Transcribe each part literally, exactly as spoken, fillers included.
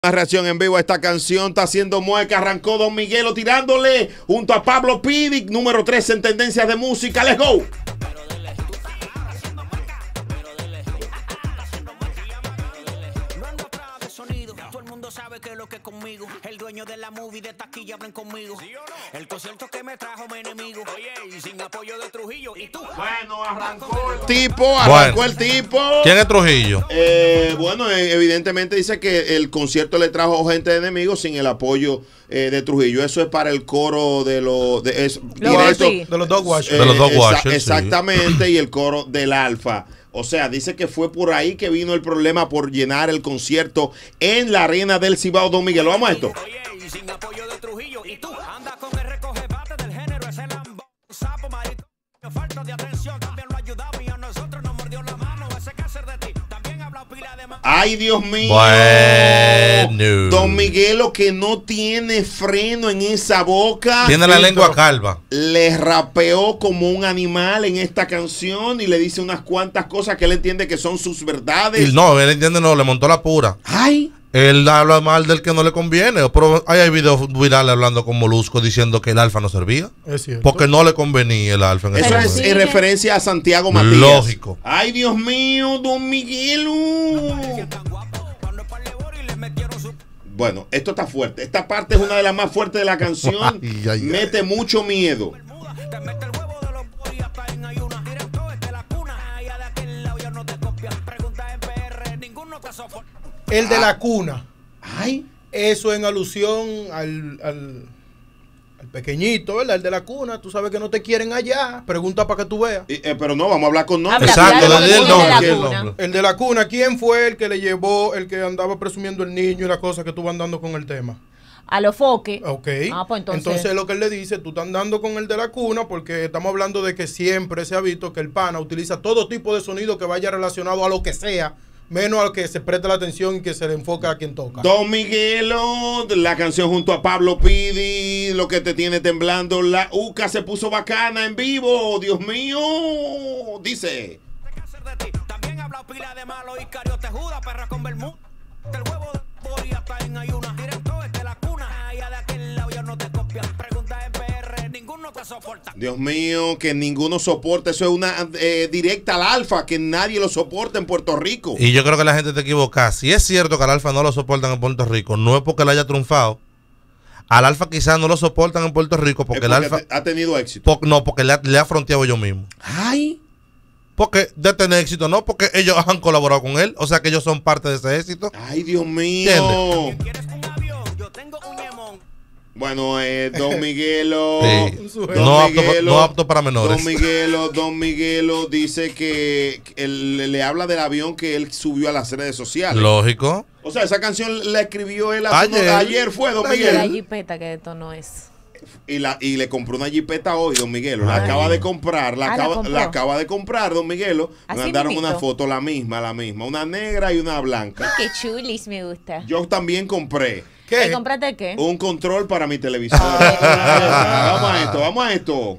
Una reacción en vivo a esta canción, está haciendo mueca, arrancó Don Miguelo tirándole junto a Pablo Pidi, número tres en tendencias de música. Let's go. Sabe que lo que conmigo, el dueño de la movie de taquilla hablen conmigo. ¿Sí o no? El concierto que me trajo mi enemigo. Oye, y sin apoyo de Trujillo. ¿Y tú? Bueno, arrancó el tipo, arrancó bueno. el tipo. ¿Quién es Trujillo? Eh, bueno, evidentemente dice que el concierto le trajo gente de enemigos sin el apoyo eh, de Trujillo. Eso es para el coro de los de, es, directo, sí. de los Dog Washers. Eh, de los Dog exa Washers, exactamente, sí. Y el coro del Alfa. O sea, dice que fue por ahí que vino el problema por llenar el concierto en la arena del Cibao. Don Miguel, vamos a esto. Oye, y sin apoyo de Trujillo. ¿Y tú? Andas con el recogebate del género, ese lambo, sapo, maricón. Falta de atención, también lo ayudamos y a nosotros nos mordió la mano. Ese cáncer de ti, también habla pila de mano. Ay, Dios mío. Bueno. Don Miguelo, que no tiene freno en esa boca. Tiene la lengua calva. Le rapeó como un animal en esta canción y le dice unas cuantas cosas que él entiende que son sus verdades. Y no, él entiende, no, le montó la pura. Ay. Él habla mal del que no le conviene. Pero hay videos virales hablando con Molusco diciendo que el Alfa no servía. Es cierto. Porque no le convenía el Alfa en ese Eso es momento. en referencia a Santiago Matías. Lógico. Ay, Dios mío, Don Miguelo. Bueno, esto está fuerte. Esta parte es una de las más fuertes de la canción. Ay, ay, Mete ay. mucho miedo. Te mete el huevo de los boris hasta en ayuna. Directo desde la cuna. Allá de aquel lado ya no te copian. Pregunta en P R, ninguno te soporta. El de la cuna. Ay. Eso en alusión al, al, al pequeñito, ¿verdad? El de la cuna. Tú sabes que no te quieren allá. Pregunta para que tú veas. Eh, eh, pero no, vamos a hablar con nombres. Exacto, Habla, le di el habla, nombre. habla, el habla. nombre. El de la cuna. ¿Quién fue el que le llevó, el que andaba presumiendo el niño y la cosa que tú vas andando con el tema? A los foques. Ok. Ah, pues entonces. Entonces lo que él le dice, tú estás andando con el de la cuna porque estamos hablando de que siempre se ha visto que el pana utiliza todo tipo de sonido que vaya relacionado a lo que sea, menos al que se preste la atención y que se le enfoca a quien toca. Don Miguelo, la canción junto a Pablo Pidi, lo que te tiene temblando. La UCA se puso bacana en vivo. Dios mío. Dice. También habla pila de malo y cariote juda, perra con Bermú. El huevo de boris hasta en ayuna. Directo desde la cuna. Allá de aquel lado ya no te copian. Pregunta en P R, ninguno te soporta. Dios mío, que ninguno soporta. Eso es una eh, directa al Alfa, que nadie lo soporta en Puerto Rico. Y yo creo que la gente te equivoca. Si es cierto que al Alfa no lo soportan en Puerto Rico, no es porque le haya triunfado. Al Alfa quizás no lo soportan en Puerto Rico porque, Es porque el Alfa te- ha tenido éxito. po- no, porque le ha, le ha fronteado yo mismo. Ay. Porque de tener éxito, no, porque ellos han colaborado con él, o sea que ellos son parte de ese éxito. Ay, Dios mío. ¿Entiendes? ¿Quieres un avión? Yo tengo un yemón. Bueno, eh, Don Miguelo. Sí. Don No apto, Miguelo, no apto para menores. Don Miguelo, Don Miguelo dice que él, le habla del avión que él subió a las redes sociales. Lógico. O sea, esa canción la escribió él hace Ayer. unos- ayer fue, Don Ayer. La Miguel. jipeta que esto no es. Y, la, y le compró una jipeta hoy, Don Miguelo. La Ay. acaba de comprar, la, Ah, ¿la acaba, compró? la acaba de comprar, Don Miguelo. Me Así mandaron mismito. una foto, la misma, la misma. Una negra y una blanca. Qué chulis me gusta. Yo también compré ¿Qué? ¿Te compraste qué? un control para mi televisor. Vamos a esto, vamos a esto.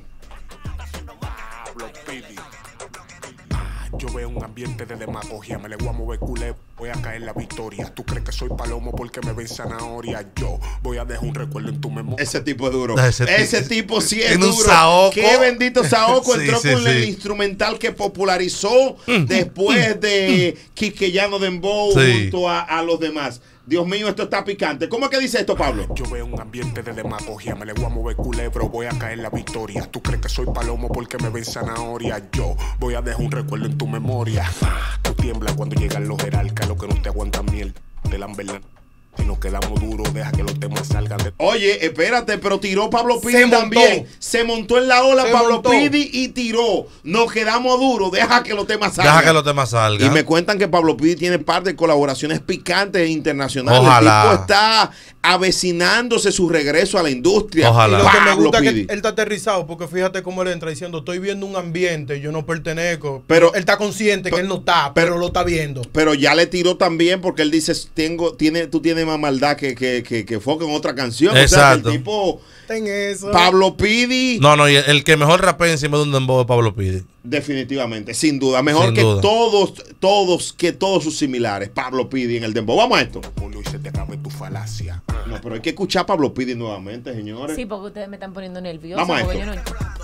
Yo veo un ambiente de demagogia, me le voy a mover culé, voy a caer la victoria. Tú crees que soy palomo porque me ven zanahoria. Yo voy a dejar un recuerdo en tu memoria. Ese tipo es duro. Ese Ese, ti- tipo sí es tiene un duro. saoco. Qué bendito saoco. Sí, Entró sí, con sí. el instrumental que popularizó después de Quisqueyano Dembow Sí. junto a, a los demás. Dios mío, esto está picante. ¿Cómo es que dice esto, Pablo? Yo veo un ambiente de demagogia, me le voy a mover culebro, voy a caer la victoria. Tú crees que soy palomo porque me ven zanahoria. Yo voy a dejar un recuerdo en tu memoria. Tú tiemblas cuando llegan los jerarcas, lo que no te aguantan miel de la verdad. Si nos quedamos duros, deja que los temas salgan de... Oye, espérate, pero tiró Pablo Pidi Se montó. también. Se montó en la ola Se Pablo montó. Pidi y tiró. Nos quedamos duros. Deja que los temas salgan. Deja que los temas salgan. Y me cuentan que Pablo Pidi tiene parte de colaboraciones picantes internacionales. Ojalá. El tipo está avecinándose su regreso a la industria. Ojalá. Lo que me Pablo gusta es que Pidi. él está aterrizado porque fíjate cómo él entra diciendo, estoy viendo un ambiente, yo no pertenezco. Pero- él está consciente que él no está, pero, lo está viendo. Pero ya le tiró también porque él dice, tengo, tiene, tú tienes más maldad que, que, que, que Foca en otra canción. Exacto. O sea, que el tipo, En eso. Pablo Pidi, No, no, y el, el que mejor rapea encima de un dembow es Pablo Pidi. definitivamente, sin duda. Mejor Sin que duda. todos, todos, que todos sus similares. Pablo Pidi en el dembow. Vamos a esto. Julio y se te acabe tu falacia. No, pero hay que escuchar a Pablo Pidi nuevamente, señores. Sí, porque ustedes me están poniendo nerviosa. Vamos a porque esto. yo no...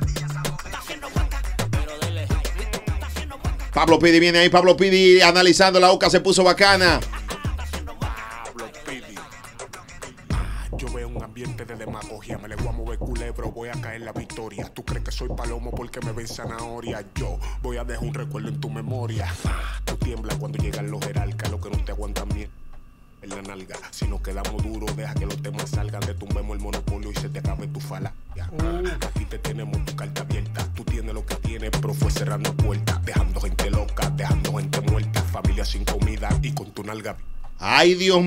Pablo Pidi viene ahí, Pablo Pidi analizando la UCA, se puso bacana. Pablo Pidi. Ah, yo veo un ambiente de demagogia. Me le voy a mover culebro, voy a caer la victoria. Tú crees que soy palomo porque me ven zanahoria. Yo voy a dejar un recuerdo en tu memoria. Ah, tú tiemblas cuando llegan los jerarcas, lo que no te aguantan bien en la nalga. Si nos quedamos duros, deja que los temas salgan. Te tumbemos el monopolio y se te acabe tu falacia. Aquí te tenemos tu carta abierta. Tú tienes lo que tienes, pero fue cerrando puertas. Dejando gente loca, dejando gente muerta. Familia sin comida y con tu nalga. Ay, Dios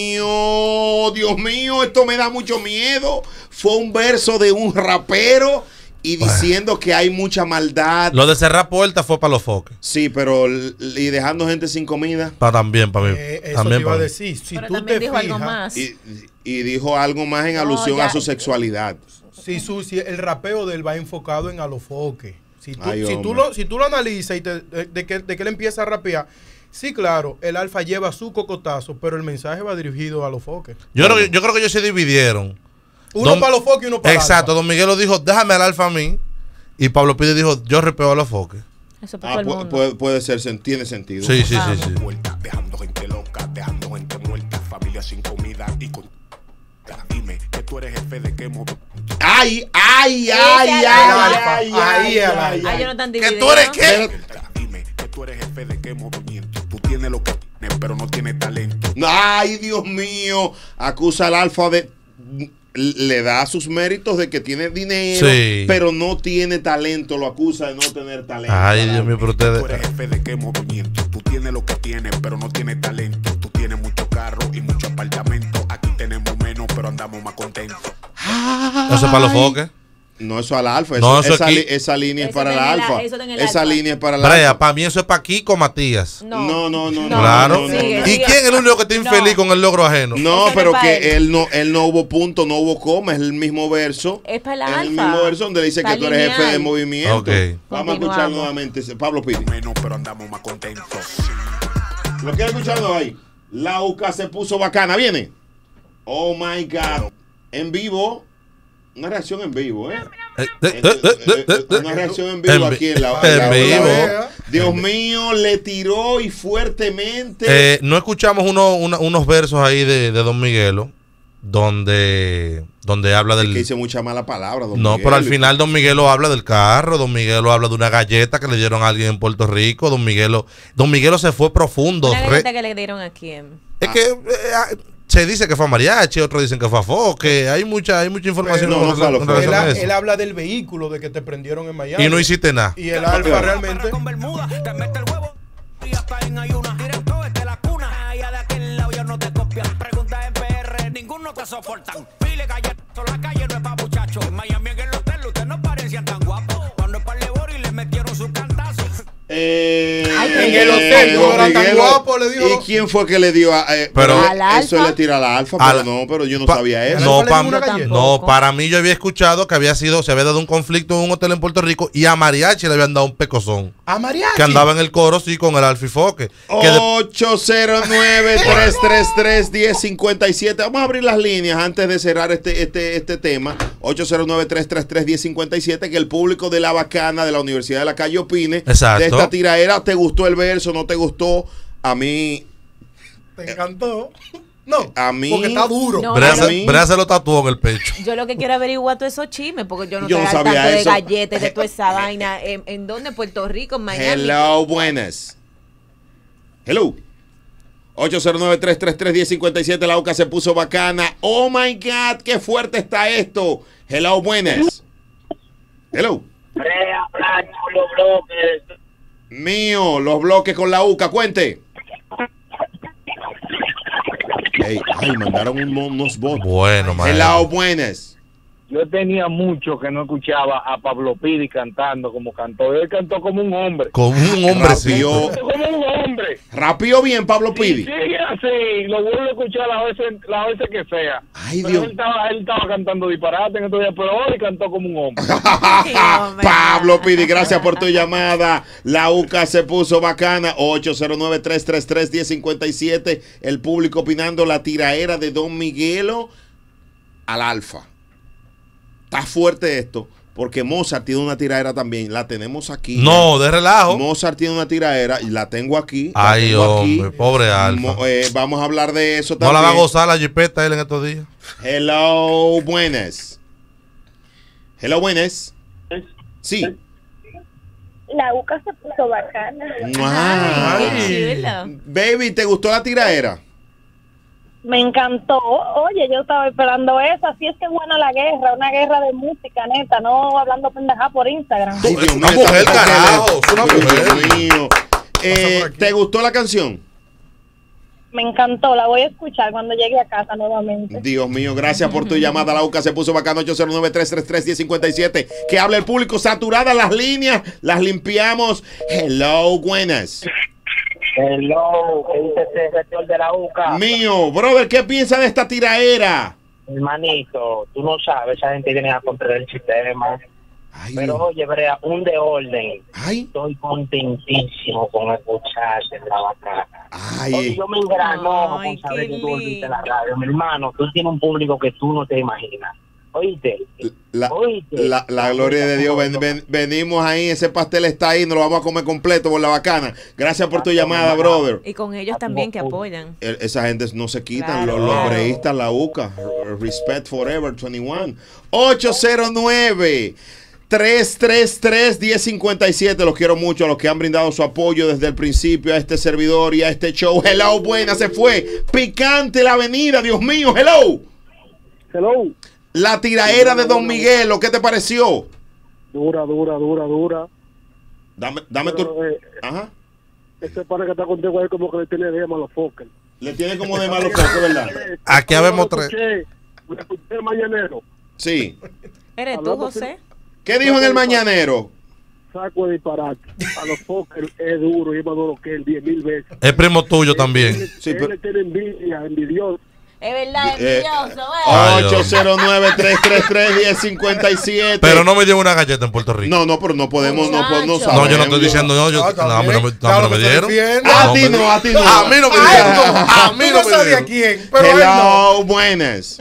mío, Dios mío, esto me da mucho miedo. Fue un verso de un rapero y diciendo que hay mucha maldad. Lo de cerrar puertas fue para los foques. Sí, pero l- y dejando gente sin comida. Para también, para mí. Eh, eso también te iba a para mí. decir. Si Pero tú también te dijo algo fijas, más. Y, y dijo algo más en No, alusión ya. a su sexualidad. si, su, si el rapeo de él va enfocado en Ay, alofoque. Si tú, si tú, hombre. lo, si tú lo analizas y te, de, de que, de que él empieza a rapear, sí, claro, el alfa lleva su cocotazo, pero el mensaje va dirigido a los foques. Yo, creo, que- yo creo que ellos se dividieron. Uno Don- para los foques y uno para el Exacto, alfa. Don Miguelo dijo, déjame al alfa a mí. Y Pablo Pide dijo, yo repeo a los foques. Eso para Ah, todo el pu- mundo. puede, puede ser, sen- tiene sentido. Sí, sí, sí, Vamos. sí. Vuelta, dejando gente loca, dejando gente muerta. Familia sin comida y con. Dime que tú eres jefe de qué modo. Ay, ay, Ese ay, ay, alfa. ay, ay, Ahí, ay, ahí, ay, Ay, yo no ay. tan ¿Que dividido. tú eres qué? Dime que tú eres jefe de qué movimiento. Tú tienes lo que tienes, pero no tienes talento. Ay, Dios mío. Acusa al alfa de. Le da sus méritos de que tiene dinero, Sí. pero no tiene talento. Lo acusa de no tener talento. Ay, al Dios mío, alfa. pero Tú eres ustedes. jefe de qué movimiento. Tú tienes lo que tienes, pero no tienes talento. Tú tienes muchos carros y muchos apartamentos. Aquí tenemos menos, pero andamos más contentos. No sé para los foques. No, eso al alfa. No, eso- eso esa, aquí- li- esa línea es Eso para el está en el alfa. a- eso está en el Esa alfa. línea es para el Brea, alfa. para mí eso es para Kiko Matías. No. No, no, no, no. Claro. no, no, sigue, no. ¿Y sigue. quién es el único que está infeliz No. con el logro ajeno? No, Eso no pero es pa' que él. él no, él no hubo punto, no hubo coma, es el mismo verso. Es para el Es el alfa. mismo verso donde dice que Está tú eres jefe de lineal. movimiento. Ok. Vamos a escuchar Continuamos. nuevamente. Pablo Pidi. Menos, pero andamos más contentos. Lo que he escuchado ahí. La UCA se puso bacana. ¿Viene? Oh my God. En vivo. Una reacción en vivo, ¿eh? Eh, eh, eh, eh, eh, eh. Una reacción en vivo En vi- aquí en la, en en la- vivo. la- Dios mío, le tiró y fuertemente. Eh, no escuchamos uno- una- unos versos ahí de, de Don Miguelo donde, donde habla del... que dice mucha mala palabra, don No, Miguel. pero al final Don Miguelo habla del carro, Don Miguelo habla de una galleta que le dieron a alguien en Puerto Rico, Don Miguelo, Don Miguelo se fue profundo. Una re- galleta que le dieron a quién. es que eh, ah, se dice que fue a mariachi, otros dicen que fue a foque, hay mucha, hay mucha información Pero no, con no fue a rela- los con Foques. Él, relación a ha- eso. él habla del vehículo de que te prendieron en Miami. Y no hiciste nada. Y el alfa realmente. Con Bermuda, te mete el huevo y hasta en ayuna. Directo desde la cuna, allá de aquel lado ya no te copian. Preguntas en P R, ninguno te soportan. Pile galletas, la calle no es pa' muchachos. En Miami en el hotel, ustedes no parecían tan guapos. Cuando el par de Boris le metieron sus cantazos. Eh, Ay, en el hotel, don no era tan Miguelo. guapo, le dijo. ¿Y quién fue que le dio a, eh, Pero- pero ¿Al eso alfa? le tira a la alfa? A Pero la- no, pero yo no Pa- sabía eso. No, ¿Al alfa le pa- dio una galleta? no, para mí yo había escuchado que había sido, se había dado un conflicto en un hotel en Puerto Rico y a mariachi le habían dado un pecozón. A mariachi. Que andaba en el coro, sí, con el alfifoque. Que de- ocho cero nueve, tres tres tres, uno cero cinco siete. Vamos a abrir las líneas antes de cerrar este, este, este tema. ocho cero nueve, tres tres tres, uno cero cinco siete. Que el público de La Bacana de la Universidad de la Calle opine Exacto. de esta tiraera. ¿Te gustó el verso? ¿No te gustó? A mí, Te encantó. No, A mí- porque está duro. No, Brea, pero- se, Brea se lo tatuó en el pecho. Yo lo que quiero averiguar todos esos chismes, porque yo no Yo no estoy al sabía tanto de eso. galletas, de toda esa vaina. ¿En, en dónde? ¿Puerto Rico? ¿En Miami? hello, buenas. Hello. ocho cero nueve, tres tres tres, uno cero cinco siete. La UCA se puso bacana. Oh my God, qué fuerte está esto. Hello, buenas. Hello. Brea, Blanco, los bloques. Mío, los bloques con la UCA, cuente. Ey, ay, mandaron un- unos bots. Bueno, Hello, maestro. buenas. yo tenía mucho que no escuchaba a Pablo Pidi cantando como cantó. Él cantó como un hombre. Como un hombrecito. Rapió, Como un hombre. rapió bien Pablo Y Pidi. sigue así, lo vuelvo a escuchar las veces, las veces que sea. Ay, Pero Dios. Él estaba, él estaba cantando disparate en estos días, pero hoy cantó como un hombre. Pablo Pidi, gracias por tu llamada. La U C A se puso bacana. ocho cero nueve, tres tres tres, uno cero cinco siete. El público opinando la tiraera de Don Miguelo al Alfa. Está fuerte esto, porque Mozart tiene una tiraera también. La tenemos aquí. No, de relajo. Mozart tiene una tiraera y la tengo aquí. la Ay, tengo hombre, aquí. pobre Alfa. Mo- eh, vamos a hablar de eso No también. la va a gozar la jipeta él en estos días. Hello, buenas. Hello, buenas. Sí. La U C A se puso bacana. Mua. Ay, qué chulo. Baby, ¿te gustó la tiraera? Me encantó. Oye, yo estaba esperando eso. Así es que es buena la guerra, una guerra de música, neta, no hablando pendejada por Instagram. Ay, Es una mujer, esta- carajo, es una Dios mujer. mío. Eh, por aquí. ¿Te gustó la canción? Me encantó, la voy a escuchar cuando llegue a casa nuevamente. Dios mío, gracias por tu llamada. La U C A se puso bacano. Ocho cero nueve, tres tres tres, uno cero cinco siete. Que hable el público. Saturadas las líneas, las limpiamos. Hello, buenas. Hello, ¿qué dice ese rector de la U C A? Mío, brother, ¿qué piensa de esta tiraera? Hermanito, tú no sabes, esa gente viene a controlar el sistema. Ay, Pero Dios. oye, Brea, un de orden. Ay, Estoy contentísimo con escucharte en la bacana. Oye, ay. yo me engranojo Ay, con saber qué que tú volviste a la lindo. radio. Mi hermano, tú tienes un público que tú no te imaginas. Oíste. La, Oíste. la, la gloria de Dios. Ven- ven- venimos ahí, ese pastel está ahí, nos lo vamos a comer completo por la bacana. Gracias por tu llamada, brother. Y con ellos también que apoyan. El- esa gente no se quitan, Claro, los, los claro. breístas, la U C A, Respect Forever veintiuno. ocho cero nueve, tres tres tres, uno cero cinco siete. Los quiero mucho a los que han brindado su apoyo desde el principio a este servidor y a este show. Hello, buena, se fue. Picante la avenida, Dios mío, hello. Hello. La tiraera de Don Miguelo, ¿qué te pareció? Dura, dura, dura, dura. Dame, dame tu... eh, Ajá. ese para que está contigo ahí como que le tiene de malo foque. Le tiene como de malo foco, ¿verdad? Aquí habemos tres. Me escuché el mañanero. Sí. ¿Eres tú, José? ¿Qué dijo en el mañanero? Saco de disparate. A los foques es duro y es más duro que él diez mil veces. Es primo tuyo también. Sí, Él pero- le tiene envidia, envidioso. Es verdad, Eh, envidioso, Ay, ocho cero nueve, tres tres tres, uno cero cinco siete. Pero no me dio una galleta en Puerto Rico. No, no, pero no podemos, no, po- no Muchacho. sabemos. No, yo no estoy diciendo, no, yo, Ah, no, a mí no me, no, a mí claro no me que se dieron. defiende. A No ti me no, di- a ti no. A mí no me Ay, dieron. no. A mí Tú no no me sabías dieron. quién, pero él no. Hello, buenas.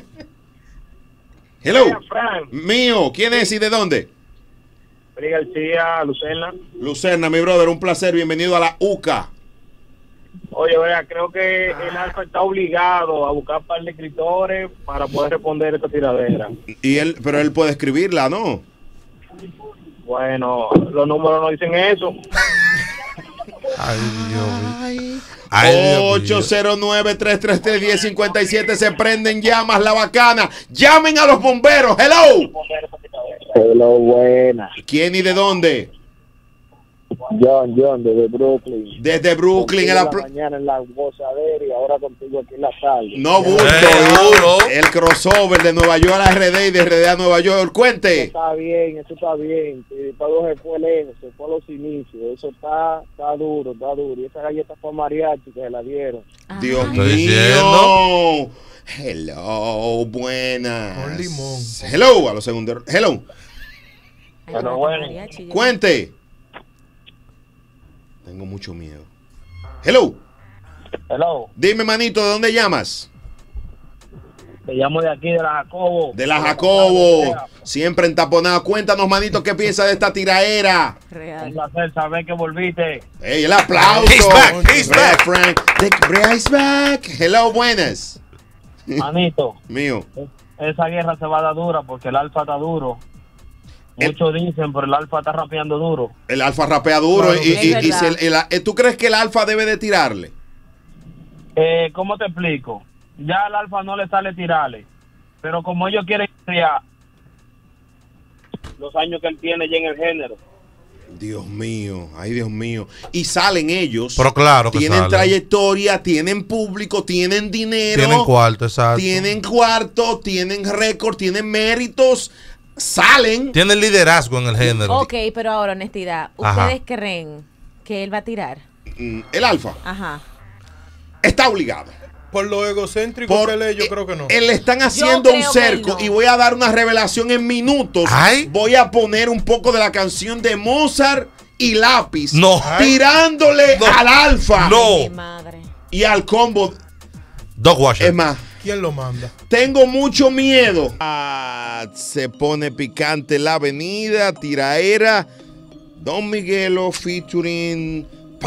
Hello. Frank, Mío, ¿quién es y de dónde? Feli García, Lucerna. Lucerna, mi brother, un placer, bienvenido a la U C A. Oye, vea, creo que el Alfa está obligado a buscar un par de escritores para poder responder esta tiradera. Y él, pero él puede escribirla, ¿no? Bueno, los números no dicen eso. Ay, Dios mío. Ay, Dios mío. ocho cero nueve, tres tres tres, uno cero cinco siete. Se prenden llamas, la bacana. Llamen a los bomberos. Hello. Hello, buena. ¿Quién y de dónde? John, John, desde Brooklyn. Desde Brooklyn. En la pl- mañana en la gozadera y ahora contigo aquí en la tarde. no, bulto. Eh, duro. El crossover de Nueva York a R D y de R D a Nueva York. Cuente. Está bien, eso está bien. Todo se fue lejos, se fue a los inicios. Eso está, está duro, está duro. Y esa galleta fue mariachi que se la dieron. Dios Estoy mío. diciendo. Hello, buenas. Con limón. Hello, a los segundos. Hello, Pero bueno. cuente. Tengo mucho miedo. Hello, Hello, dime, manito, ¿de dónde llamas? te llamo de aquí, de la Jacobo. De la Jacobo. Siempre entaponado. Cuéntanos, manito, ¿qué piensas de esta tiraera? Un Real. placer saber que volviste. Hey, el aplauso. He's back, he's Brea back. Frank. The Brea is back. Hello, buenas. Manito, Mío. esa guerra se va a dar dura porque el Alfa está duro. Muchos dicen, pero el Alfa está rapeando duro. El alfa rapea duro. Claro, y, es y- y verdad. si el- el- eh, ¿Tú crees que el alfa debe de tirarle? Eh, ¿Cómo te explico? Ya al Alfa no le sale tirarle. Pero como ellos quieren crear los años que él tiene ya en el género. Dios mío, ay Dios mío. Y salen ellos. Pero claro que tienen salen. trayectoria, tienen público, tienen dinero. Tienen cuarto, exacto. Tienen cuarto, tienen récord, tienen méritos. Salen. Tienen liderazgo en el género. Ok, pero ahora, honestidad. Ajá. ¿Ustedes creen que él va a tirar? Mm, El Alfa Ajá. está obligado. Por lo egocéntrico Por- que él es, yo creo que no. Eh, Le están haciendo Yo un creo que cerco no. y voy a dar una revelación en minutos. Ay. Voy a poner un poco de la canción de Mozart y Lápiz. No. Tirándole No. al Alfa. No. Mi madre. Y al combo. Dog Washer. Es más, ¿Quién lo manda? tengo mucho miedo. Ah, se pone picante la avenida, tiraera. Don Miguelo featuring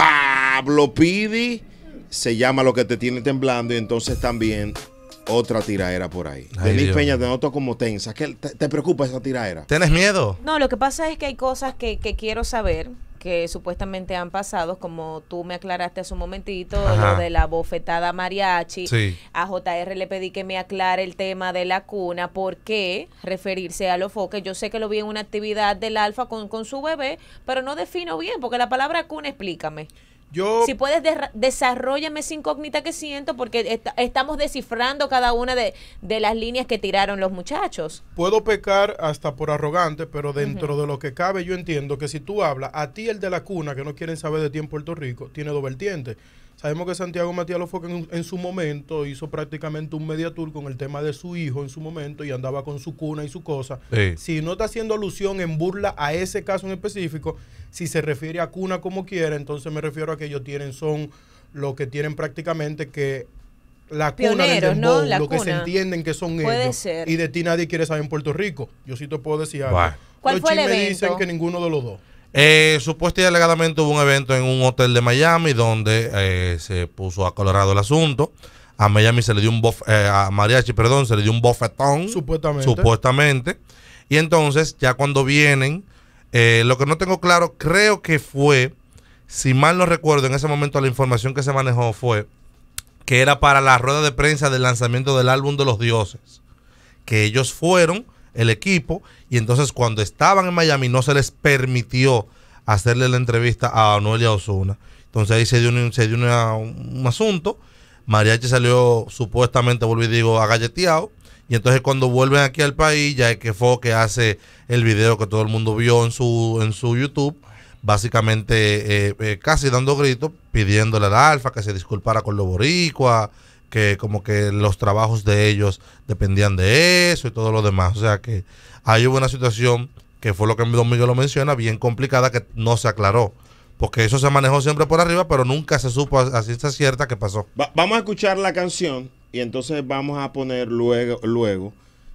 Pablo Pidi. Se llama Lo que te tiene temblando. Y entonces también otra tiraera por ahí. Ay, Denis Dios. Peña, te noto como tensa. ¿Qué te, te preocupa esa tiraera? ¿Tienes miedo? No, lo que pasa es que hay cosas que, que quiero saber que supuestamente han pasado, como tú me aclaraste hace un momentito, Ajá. lo de la bofetada mariachi. Sí. A J R le pedí que me aclare el tema de la cuna, por qué referirse a los foques. Yo sé que lo vi en una actividad del Alfa con, con su bebé, pero no defino bien, porque la palabra cuna, explícame. Yo Si puedes, de- desarrollame esa incógnita que siento, porque est- estamos descifrando cada una de, de las líneas que tiraron los muchachos. puedo pecar hasta por arrogante, pero dentro de lo que cabe yo entiendo que si tú hablas, a ti el de la cuna, que no quieren saber de ti en Puerto Rico, tiene dos vertientes. Sabemos que Santiago Matías Lofoque en, en su momento hizo prácticamente un media tour con el tema de su hijo en su momento y andaba con su cuna y su cosa. Sí. Si no está haciendo alusión en burla a ese caso en específico, si se refiere a cuna como quiera, entonces me refiero a que ellos tienen, son lo que tienen prácticamente que la cuna del Pioneros, ¿no? dembow, La lo que se cuna. entienden que son Puede ellos. ser. Y de ti nadie quiere saber en Puerto Rico. Yo sí te puedo decir algo. Bueno. ¿Cuál Los fue el chismes evento? dicen que ninguno de los dos. Eh, supuestamente y alegadamente hubo un evento en un hotel de Miami donde eh, se puso acolorado el asunto. A Miami se le dio un bof, eh, a Mariachi, perdón, se le dio un bofetón. Supuestamente. Supuestamente. Y entonces, ya cuando vienen, eh, lo que no tengo claro, creo que fue, si mal no recuerdo, en ese momento la información que se manejó fue que era para la rueda de prensa del lanzamiento del álbum de los dioses. Que ellos fueron, el equipo, y entonces cuando estaban en Miami no se les permitió hacerle la entrevista a Noelia Ozuna. Entonces ahí se dio un, se dio una- un asunto. Mariachi salió supuestamente, vuelvo y digo, agalleteado. Y entonces cuando vuelven aquí al país, ya es que Foque hace el video que todo el mundo vio en su, en su YouTube, básicamente eh, eh, casi dando gritos, pidiéndole al Alfa que se disculpara con los boricuas, que como que los trabajos de ellos dependían de eso y todo lo demás. O sea que ahí hubo una situación que fue lo que Don Miguel lo menciona, bien complicada, que no se aclaró. Porque eso se manejó siempre por arriba, pero nunca se supo a, a ciencia cierta qué pasó. Va- vamos a escuchar la canción y entonces vamos a poner luego, luego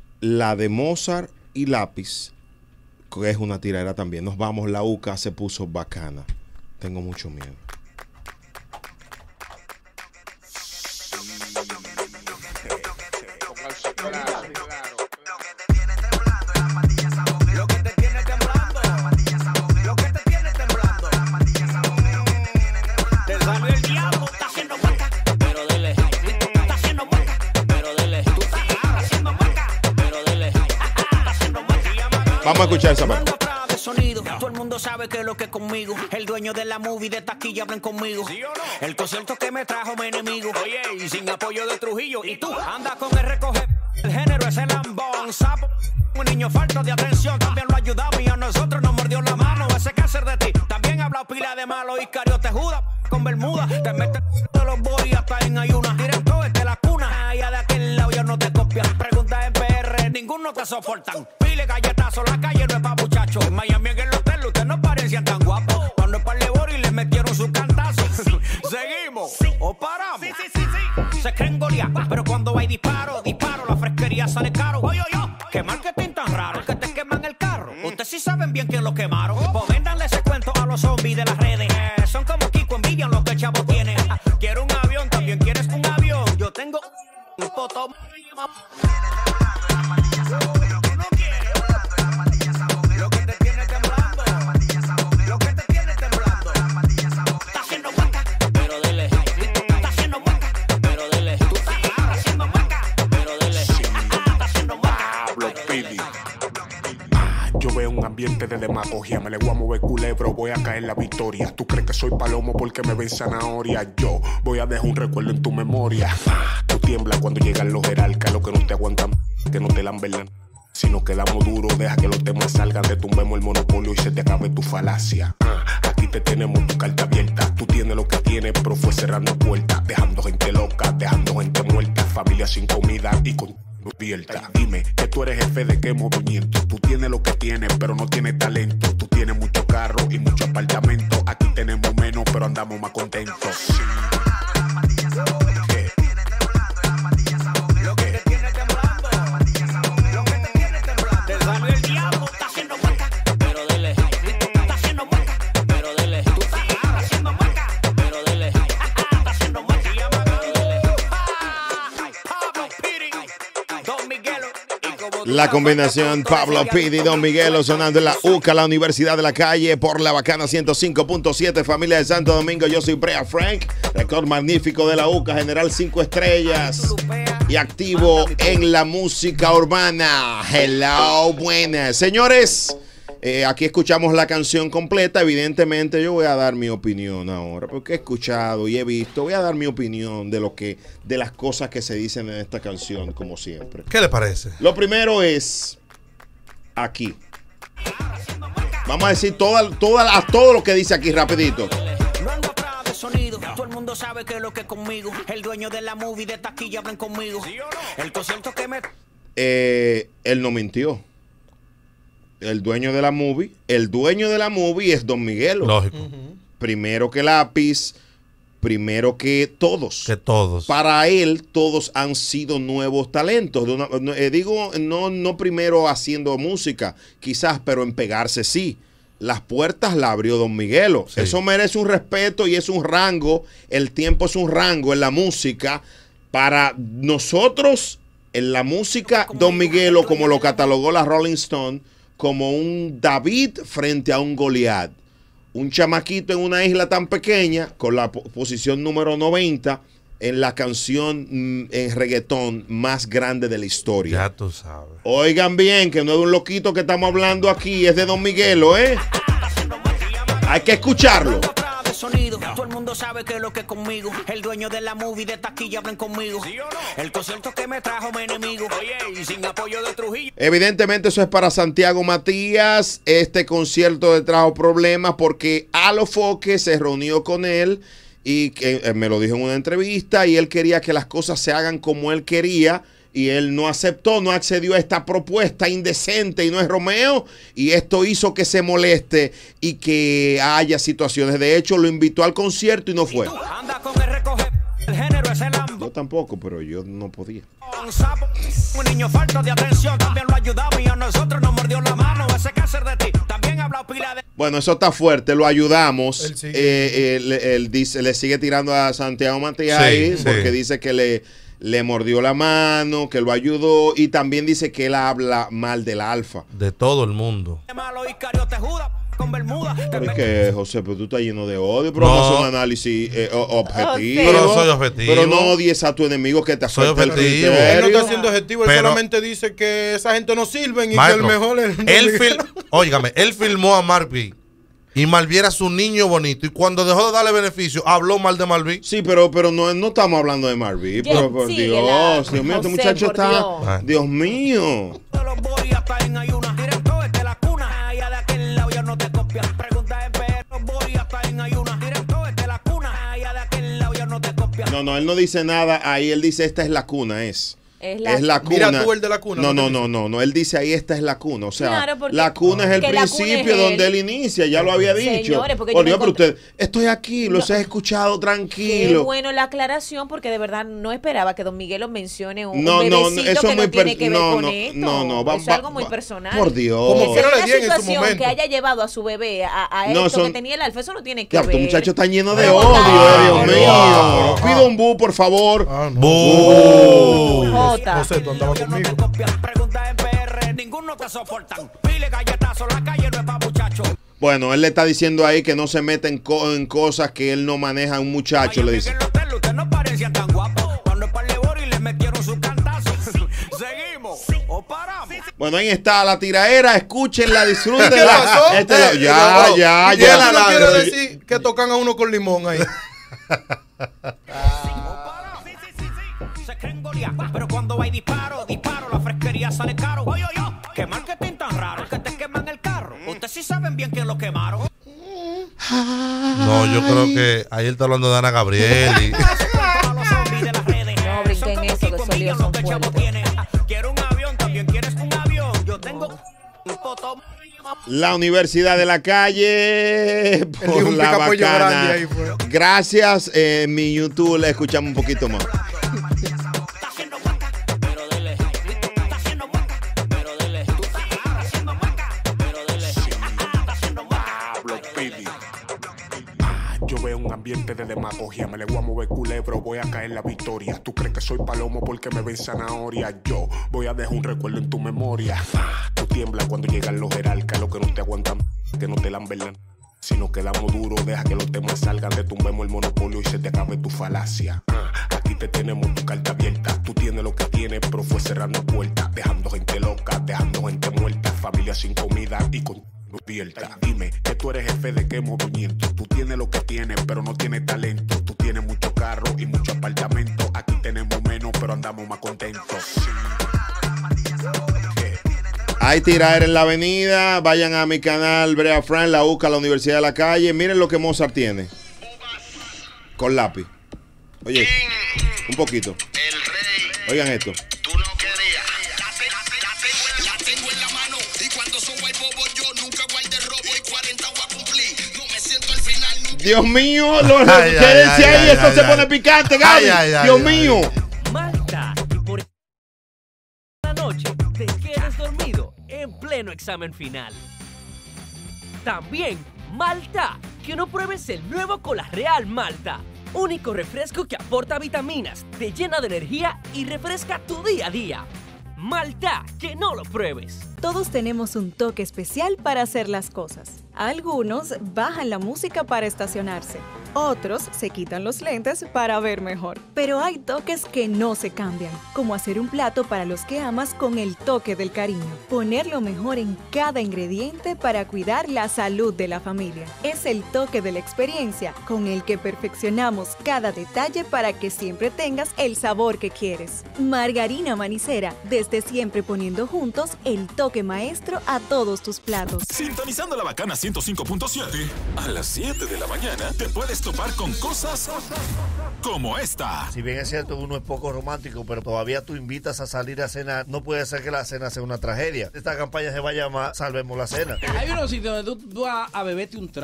la de Mozart y Lápiz, que es una tiradera también. Nos vamos, la U C A se puso bacana. Tengo mucho miedo. Lo que te tiene temblando, lo que te tiene temblando. Te salió el diablo, está haciendo hueca, pero dele. Está haciendo hueca, pero dele. Tú estás haciendo hueca, pero dele. Está haciendo hueca. Vamos a escuchar esa parte. Mando atrás de sonido, todo el mundo sabe que lo que es conmigo. El dueño de la movie de taquilla hablan conmigo. El concierto que me trajo mi enemigo. Oye, y sin apoyo de Trujillo. Y tú andas con el recoger. El género es el lambón, sapo. Un niño falto de atención, también lo ayudamos y a nosotros nos mordió la mano. Ese cáncer de ti, también ha hablado pila de malo. Icario te juda con Bermuda, te metes de los boys hasta en ayunas. Tiran todo desde la cuna, allá de aquel lado ya no te copian. Preguntas en P R, ninguno te soportan. Pile galletazo, la calle no es pa' muchachos. En Miami en el hotel ustedes no parecían tan guapos. Cuando es para el Lebor y le metieron su cantazo. Seguimos o paramos. Se creen Goliat, pero cuando hay disparo, disparo, la fresquería sale caro. Oye, oye, qué marketing tan raro, que te queman el carro. Ustedes sí saben bien quién lo quemaron. Pues véndanle ese cuento a los zombies de las redes. Eh, son como Kiko, envidian lo que el chavo tiene. Ah, quiero un avión, también quieres un avión. Yo tengo un poto. Lo que te tiene temblando, lo que te tiene temblando. Está haciendo hueca, pero dele. Está haciendo hueca, pero dele. Tú estás haciendo hueca, pero dele. Está haciendo hueca. Pablo Pidi. Ah, yo veo un ambiente de demagogia. Me le voy a mover culebro, voy a caer en la victoria. Tú crees que soy palomo porque me ven zanahoria. Yo voy a dejar un recuerdo en tu memoria. Tú tiemblas cuando llegan los jerarcas, los que no te aguantan, que no te lamben la... Si nos quedamos duros, deja que los temas salgan, te tumbemos el monopolio y se te acabe tu falacia. Ah, aquí te tenemos tu carta abierta. Tú tienes lo que tienes, pero fue cerrando puertas, dejando gente loca, dejando gente muerta, familia sin comida y con abierta. Dime que tú eres jefe de qué movimiento. Tú tienes lo que tienes, pero no tienes talento. Tú tienes muchos carros y muchos apartamentos. Aquí tenemos menos, pero andamos más contentos. La combinación Pablo Pidi y Don Miguelo sonando en la U C A, la Universidad de la Calle, por la Bacana ciento cinco punto siete, familia de Santo Domingo. Yo soy Brea Frank, récord magnífico de la U C A, general cinco estrellas y activo en la música urbana. Hello, buenas. Señores, eh, aquí escuchamos la canción completa. Evidentemente yo voy a dar mi opinión ahora, porque he escuchado y he visto. Voy a dar mi opinión de lo que, de las cosas que se dicen en esta canción, como siempre. ¿Qué le parece? Lo primero es aquí. Vamos a decir toda, toda, todo lo que dice aquí rapidito. No ando atrás de sonido, todo el mundo sabe que lo que conmigo. El dueño de la movie de taquilla hablan conmigo. El concierto que me... Eh, él no mintió. El dueño de la movie, el dueño de la movie es Don Miguelo. Lógico. Uh-huh. Primero que Lápiz, primero que todos. Que todos. Para él, todos han sido nuevos talentos. De una, no, eh, digo, no, no primero haciendo música, quizás, pero en pegarse sí. Las puertas las abrió Don Miguelo. Sí. Eso merece un respeto y es un rango. El tiempo es un rango en la música. Para nosotros, en la música, Don Miguelo, como lo catalogó la Rolling Stone, como un David frente a un Goliat. Un chamaquito en una isla tan pequeña, con la posición número noventa, en la canción mm, en reggaetón más grande de la historia. Ya tú sabes. Oigan bien, que no es de un loquito que estamos hablando aquí, es de Don Miguelo, ¿eh? Hay que escucharlo. Sonido, todo el mundo sabe que lo que conmigo. El dueño de la movie de taquilla hablan conmigo. ¿Sí o no? El concierto que me trajo mi enemigo. Oye, y sin apoyo de Trujillo. Evidentemente eso es para Santiago Matías. Este concierto le trajo problemas porque Alofoque se reunió con él y que, eh, me lo dijo en una entrevista, y él quería que las cosas se hagan como él quería. Y él no aceptó, no accedió a esta propuesta indecente y no es Romeo. Y esto hizo que se moleste y que haya situaciones. De hecho, lo invitó al concierto y no fue. Anda con el recoger, el género es el hambre. Yo tampoco, pero yo no podía. Un sapo, un niño falto de atención, también lo ayudamos y a nosotros nos mordió la mano. Ese cáncer de ti, también habla pila de... Bueno, eso está fuerte, lo ayudamos. Él sigue. Eh, él, él dice, le sigue tirando a Santiago Matías Sí, ahí, sí. porque dice que le... le mordió la mano, que lo ayudó, y también dice que él habla mal del Alfa. De todo el mundo. malo Icario te juda con Bermuda. Pero es que, José, pero tú estás lleno de odio, pero No. vamos a hacer un análisis eh, o- objetivo. Pero soy objetivo. Pero no odies a tu enemigo que te Soy afecta el objetivo. Él no criterio. está siendo objetivo, él Pero- solamente dice que esa gente no sirven y Maestro, que el mejor es Don él Miguel. fil- óigame, él filmó a Marví y Marví era su niño bonito, y cuando dejó de darle beneficio, habló mal de Marví. Sí, pero, pero no, no estamos hablando de Marví. Ya, Pero por síguela, Dios, Dios mío, este José, muchacho por está. Dios. Dios mío. De los boys hasta en ayunas, directo desde la cuna. Allá de aquel lado ya no te copian. Pregunta en P R, los boys hasta en ayunas, directo desde la cuna. Allá de aquel lado ya no te copian. No, no, él no dice nada ahí, él dice esta es la cuna, es. Es la, Es la cuna. Mira tú el de la cuna, No, ¿no no, te no, no, no. Él dice ahí esta es la cuna. O sea, Claro, porque- la cuna es el que la cuna principio es donde él. él inicia. Ya lo había dicho. Señores, porque Por yo Dios, me pero encontré- usted, estoy aquí, los he escuchado Qué tranquilo. bueno la aclaración, porque de verdad no esperaba que Don Miguelo mencione un, No, un no, bebecito eso que es muy no tiene per- que ver no, con no, esto. no, no, va- es va- algo muy va- personal. por Dios. Como Que quiera sea le una di en su situación momento. que haya llevado a su bebé a, a No, esto son- que tenía el alfa, eso no tiene que Ya, ver. tu muchacho está lleno de Pero odio, está- eh, Dios Ah, mío. ah, ah. Pido un bu, por favor. Ah, no. ¡Bú! Jota. José, tú andabas Ya no te conmigo. copian. Pregunta en P R, ninguno te soportan. Pile galletazo, la calle no es pa' muchachos. Bueno, él le está diciendo ahí que no se meta en, co- en cosas que él no maneja a un muchacho, le dice. En el hotel, ustedes no parecían tan guapos. Cuando el par de Boris le metieron su cantazo. Seguimos o paramos. Bueno, ahí está la tiraera, escúchenla, disfrútenla. ¿Qué pasó? Este lo- Eh, ya, no, ya, ¿y ya. eso no quiere decir que tocan a uno con limón ahí? Se creen Goliat, pero cuando hay disparo, disparo, la fresquería sale caro. Oye, oye, qué marketing tan raro, que te queman el carro. Ustedes sí saben bien quién lo quemaron. No, yo creo que ahí él está hablando de Ana Gabriel. Y... No brinquen eso, que esos líos son fuertes. Quiero un avión, también quieres un avión. Yo tengo un potón. La Universidad de la Calle Él por dijo un la picapollo bacana. grande ahí fue. Gracias, eh, en mi YouTube la escuchamos un poquito más. Yo veo un ambiente de demagogia, me le voy a mover culebro, voy a caer en la victoria. Tú crees que soy palomo porque me ven zanahoria. Yo voy a dejar un recuerdo en tu memoria. Tú tiemblas cuando llegan los jerarcas, los que no te aguantan, que no te lamben la... Si nos quedamos duros, deja que los temas salgan, te tumbemos el monopolio y se te acabe tu falacia. Aquí te tenemos tu carta abierta, tú tienes lo que tienes, pero fue cerrando puertas, dejando gente loca, dejando gente muerta, familia sin comida y con... Abierta. Dime que tú eres jefe de qué movimiento. Tú tienes lo que tienes, pero no tienes talento. Tú tienes mucho carro y mucho apartamento. Aquí tenemos menos, pero andamos más contentos. Hay tiraera en la avenida. Vayan a mi canal Brea Frank, la U C A, la Universidad de la Calle. Miren lo que Mozart tiene. Con lápiz. Oye, un poquito. Oigan esto. Dios mío, lo, Ay, quédense ay, ahí, ay, esto ay, se ay. pone picante, Gaby. Ay, ay, ay, Dios ay, mío. Malta, y por la noche te quedes dormido en pleno examen final. También Malta, que no pruebes el nuevo Cola Real Malta. Único refresco que aporta vitaminas, te llena de energía y refresca tu día a día. Malta, que no lo pruebes. Todos tenemos un toque especial para hacer las cosas. Algunos bajan la música para estacionarse. Otros se quitan los lentes para ver mejor. Pero hay toques que no se cambian, como hacer un plato para los que amas con el toque del cariño. Poner lo mejor en cada ingrediente para cuidar la salud de la familia. Es el toque de la experiencia con el que perfeccionamos cada detalle para que siempre tengas el sabor que quieres. Margarina Manicera, desde siempre poniendo juntos el toque maestro a todos tus platos. Sintonizando la Bacana ciento cinco punto siete, a las siete de la mañana te puedes topar con cosas como esta. Si bien es cierto que uno es poco romántico, pero todavía tú invitas a salir a cenar, no puede ser que la cena sea una tragedia. Esta campaña se va a llamar Salvemos la Cena. Hay unos sitios donde tú vas a beberte un trago